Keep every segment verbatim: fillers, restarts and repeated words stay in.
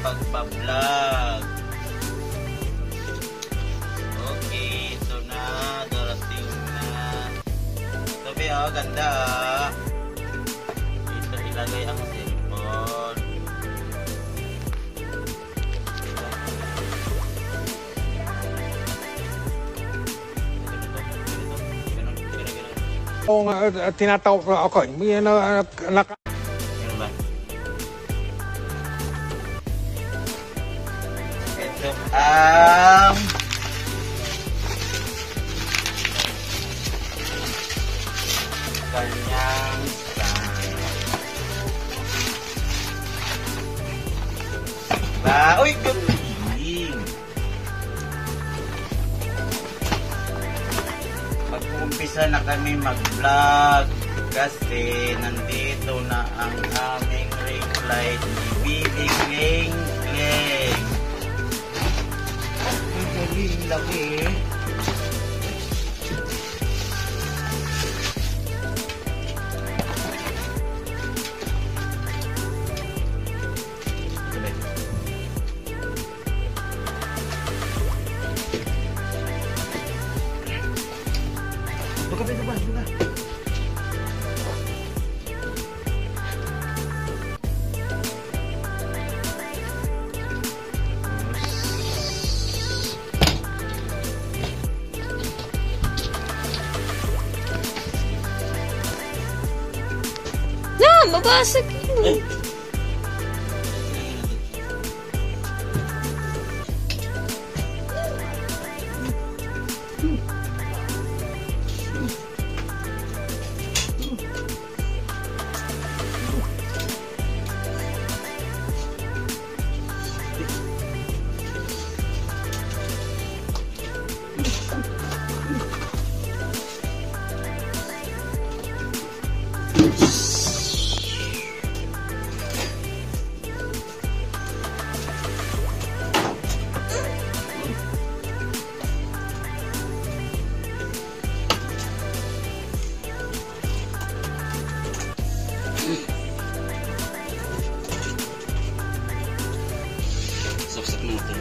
pagbablog. Okay, ito na. Darating na. Sabi oh, ganda ah. Dito ilagay ang cellphone. Oo nga, uh, tinatawag ko ako. Yan na, naka... Ano ba? Ito ang... kanyang stand. Ba? Uy! Galing! Mag-uumpisa na kami mag-vlog kasi nandito na ang aming ring light ni Bibing Ling Ling. Ang galing laki. Buka pintu bang, buka. Nah, mabasag yun. Saksak natin.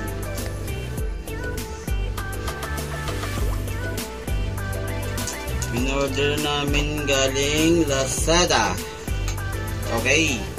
In-order namin galing Lazada. Okay.